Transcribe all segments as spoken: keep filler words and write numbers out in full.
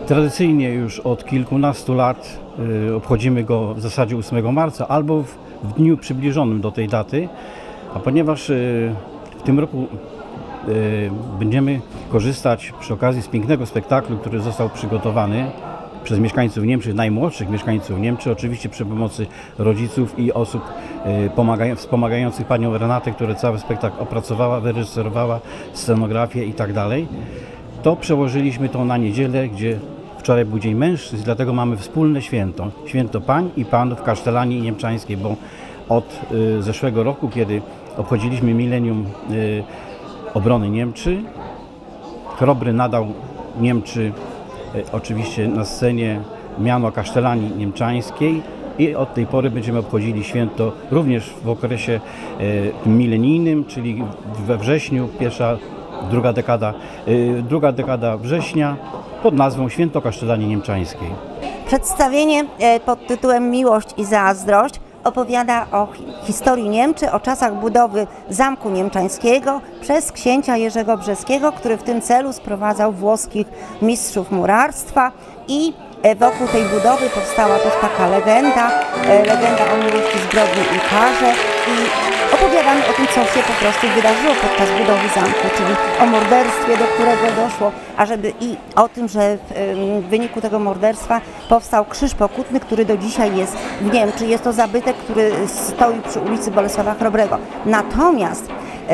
Tradycyjnie już od kilkunastu lat obchodzimy go w zasadzie ósmego marca albo w, w dniu przybliżonym do tej daty, a ponieważ w tym roku będziemy korzystać przy okazji z pięknego spektaklu, który został przygotowany przez mieszkańców Niemczech, najmłodszych mieszkańców Niemczech, oczywiście przy pomocy rodziców i osób wspomagających panią Renatę, która cały spektakl opracowała, wyreżyserowała, scenografię i tak dalej, to przełożyliśmy to na niedzielę, gdzie wczoraj był Dzień Mężczyzn, dlatego mamy wspólne święto. Święto pań i panów Kasztelanii Niemczańskiej, bo od y, zeszłego roku, kiedy obchodziliśmy milenium y, obrony Niemczy, Chrobry nadał Niemczy y, oczywiście na scenie miano Kasztelanii Niemczańskiej i od tej pory będziemy obchodzili święto również w okresie y, milenijnym, czyli we wrześniu, pierwsza, druga dekada, y, druga dekada września, pod nazwą Święto Kasztelanii Niemczańskiej. Przedstawienie pod tytułem Miłość i zazdrość opowiada o historii Niemczy, o czasach budowy Zamku Niemczańskiego przez księcia Jerzego Brzeskiego, który w tym celu sprowadzał włoskich mistrzów murarstwa i wokół tej budowy powstała też taka legenda, legenda o miłości, zbrodni i karze i opowiadamy o tym, co się po prostu wydarzyło podczas budowy zamku, czyli o morderstwie, do którego doszło, a żeby i o tym, że w wyniku tego morderstwa powstał krzyż pokutny, który do dzisiaj jest w Niemczech. Jest to zabytek, który stoi przy ulicy Bolesława Chrobrego. Natomiast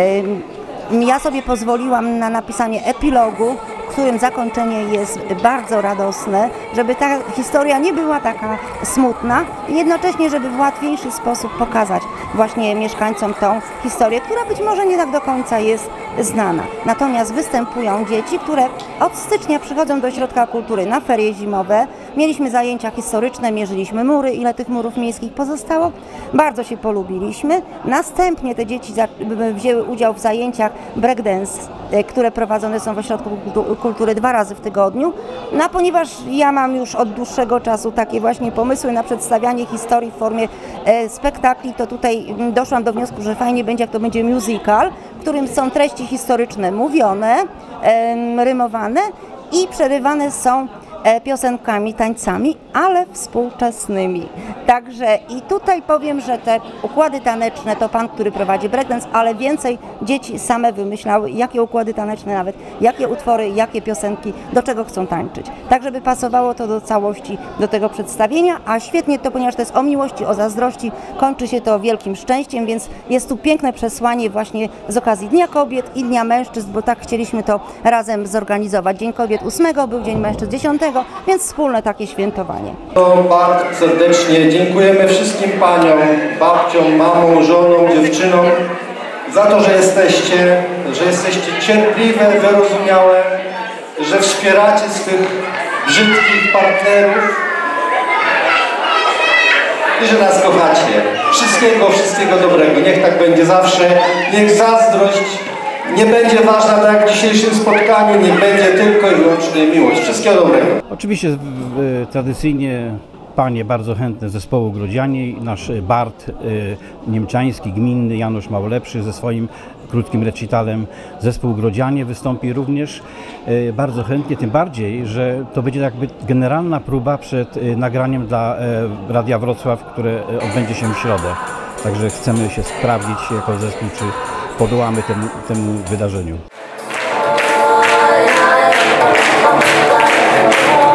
ja sobie pozwoliłam na napisanie epilogu, w którym zakończenie jest bardzo radosne, żeby ta historia nie była taka smutna i jednocześnie, żeby w łatwiejszy sposób pokazać właśnie mieszkańcom tą historię, która być może nie tak do końca jest znana. Natomiast występują dzieci, które od stycznia przychodzą do Ośrodka Kultury na ferie zimowe. Mieliśmy zajęcia historyczne, mierzyliśmy mury, ile tych murów miejskich pozostało. Bardzo się polubiliśmy. Następnie te dzieci wzięły udział w zajęciach breakdance, które prowadzone są w Ośrodku Kultury dwa razy w tygodniu. No a ponieważ ja mam już od dłuższego czasu takie właśnie pomysły na przedstawianie historii w formie e, spektakli, to tutaj doszłam do wniosku, że fajnie będzie, jak to będzie musical, w którym są treści historyczne mówione, e, rymowane i przerywane są piosenkami, tańcami, ale współczesnymi. Także i tutaj powiem, że te układy taneczne to pan, który prowadzi breakdance, ale więcej dzieci same wymyślały, jakie układy taneczne nawet, jakie utwory, jakie piosenki, do czego chcą tańczyć. Tak, żeby pasowało to do całości, do tego przedstawienia, a świetnie to, ponieważ to jest o miłości, o zazdrości, kończy się to wielkim szczęściem, więc jest tu piękne przesłanie właśnie z okazji Dnia Kobiet i Dnia Mężczyzn, bo tak chcieliśmy to razem zorganizować. Dzień Kobiet ósmego, był Dzień Mężczyzn dziesiątego, więc wspólne takie świętowanie. Bardzo serdecznie dziękujemy wszystkim paniom, babciom, mamom, żonom, dziewczynom za to, że jesteście, że jesteście cierpliwe, wyrozumiałe, że wspieracie swych brzydkich partnerów i że nas kochacie. Wszystkiego, wszystkiego dobrego. Niech tak będzie zawsze. Niech zazdrość nie będzie ważna, tak jak w dzisiejszym spotkaniu, nie będzie tylko i wyłącznie miłość. Wszystkiego dobrego. Oczywiście e, tradycyjnie panie bardzo chętne zespołu Grodzianie, nasz Bart e, niemczański, gminny Janusz Małlepszy ze swoim krótkim recitalem. Zespół Grodzianie wystąpi również e, bardzo chętnie, tym bardziej, że to będzie jakby generalna próba przed e, nagraniem dla e, Radia Wrocław, które e, odbędzie się w środę. Także chcemy się sprawdzić jako zespół, czy podołamy temu, temu wydarzeniu.